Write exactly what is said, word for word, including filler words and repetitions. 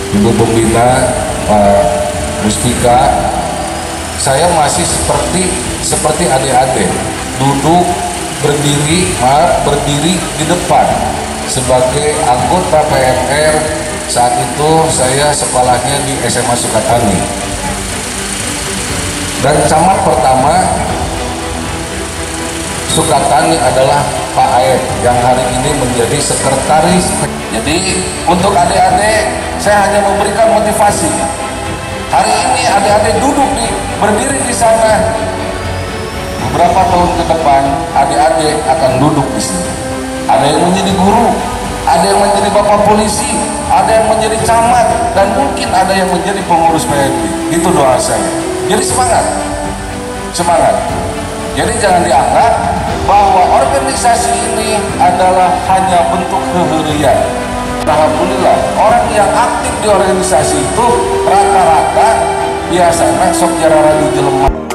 Ibu Pembina, Pak Mustika, saya masih seperti seperti adik-adik, duduk berdiri, maaf, berdiri di depan sebagai anggota P M R. Saat itu saya sekolahnya di S M A Sukatani, dan camat pertama Sukatani adalah Pak Aep yang hari ini menjadi sekretaris. Jadi untuk adik-adik saya hanya memberikan motivasi. Hari ini adik-adik duduk di berdiri di sana. Beberapa tahun ke depan adik-adik akan duduk di sini. Ada yang menjadi guru, ada yang menjadi bapak polisi, ada yang menjadi camat, dan mungkin ada yang menjadi pengurus P M I. Itu doa saya. Jadi semangat, semangat. Jadi jangan dianggap bahwa organisasi ini adalah hanya bentuk kehurian. Alhamdulillah, orang yang aktif di organisasi itu rata-rata biasanya sok jarang jelema.